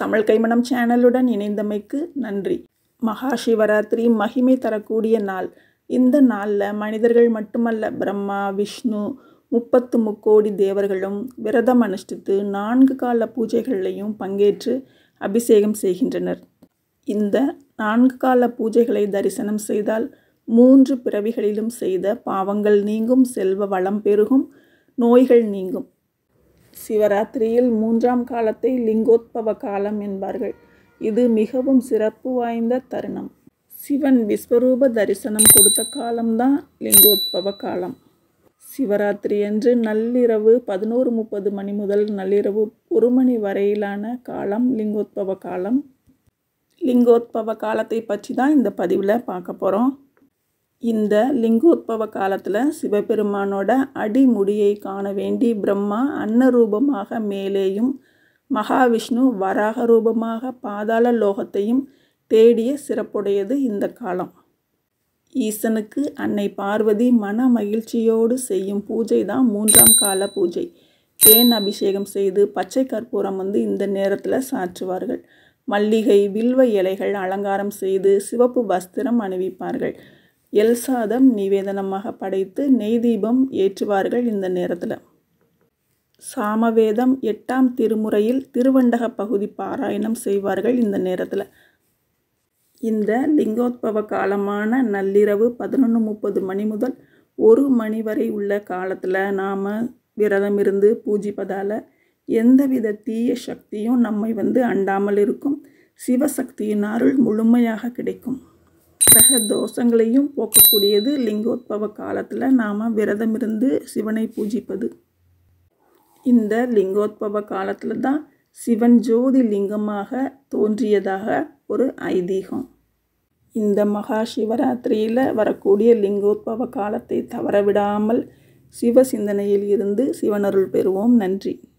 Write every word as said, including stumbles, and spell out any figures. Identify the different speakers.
Speaker 1: தமிழ் கைமணம் சேனலுடன் இணைந்தமைக்கு நன்றி. மகா சிவராத்திரி மகிமை தரக்கூடிய நாள். இந்த நாளில் மனிதர்கள் மட்டுமல்ல, பிரம்மா, விஷ்ணு, முப்பத்து முக்கோடி தேவர்களும் விரதம் அனுஷ்டித்து நான்கு கால பூஜைகளையும் பங்கேற்று அபிஷேகம் செய்கின்றனர். இந்த நான்கு கால பூஜைகளை தரிசனம் செய்தால் மூன்று பிறவிகளிலும் செய்த பாவங்கள் நீங்கும், செல்வ வளம் பெருகும், நோய்கள் நீங்கும். சிவராத்திரியில் மூன்றாம் காலத்தை லிங்கோத்பவ காலம் என்பார்கள். இது மிகவும் சிறப்பு வாய்ந்த தருணம். சிவன் விஸ்வரூப தரிசனம் கொடுத்த காலம்தான் லிங்கோத்பவ காலம். சிவராத்திரி அன்று நள்ளிரவு பதினோரு முப்பது மணி முதல் நள்ளிரவு ஒரு மணி வரையிலான காலம் லிங்கோத்பவ காலம். லிங்கோத்பவ காலத்தை பற்றி தான் இந்த பதிவில் பார்க்க போகிறோம். இந்த லிங்கோத்பவ காலத்தில் சிவபெருமானோட அடிமுடியை காண வேண்டி பிரம்மா அன்ன ரூபமாக மேலேயும், மகாவிஷ்ணு வராக ரூபமாக பாதாள லோகத்தையும் தேடிய சிறப்புடையது இந்த காலம். ஈசனுக்கு அன்னை பார்வதி மன மகிழ்ச்சியோடு செய்யும் பூஜை தான் மூன்றாம் கால பூஜை. தேன் அபிஷேகம் செய்து பச்சை கற்பூரம் வந்து இந்த நேரத்தில் சாற்றுவார்கள். மல்லிகை, வில்வ இலைகள் அலங்காரம் செய்து சிவப்பு வஸ்திரம் அணிவிப்பார்கள். எல் சாதம் நிவேதனமாக படைத்து நெய் தீபம் ஏற்றுவார்கள். இந்த நேரத்தில் சாமவேதம் எட்டாம் திருமுறையில் திருவண்டக பகுதி பாராயணம் செய்வார்கள். இந்த நேரத்தில் இந்த லிங்கோத்பவ காலமான நள்ளிரவு பதினொன்று முப்பது மணி முதல் ஒரு மணி வரை உள்ள காலத்தில் நாம் விரதம் இருந்து பூஜிப்பதால் எந்தவித தீய சக்தியும் நம்மை வந்து அண்டாமல் இருக்கும். சிவசக்தியின் அருள் முழுமையாக கிடைக்கும். கிரக தோஷங்களையும் போக்கக்கூடியது லிங்கோத்பவ காலத்தில் நாம் விரதம் இருந்து சிவனை பூஜிப்பது. இந்த லிங்கோத்பவ காலத்தில் தான் சிவன் ஜோதி லிங்கமாக தோன்றியதாக ஒரு ஐதீகம். இந்த மகா சிவராத்திரியில் வரக்கூடிய லிங்கோத்பவ காலத்தை தவறவிடாமல் சிவ சிந்தனையில் இருந்து சிவனருள் பெறுவோம். நன்றி.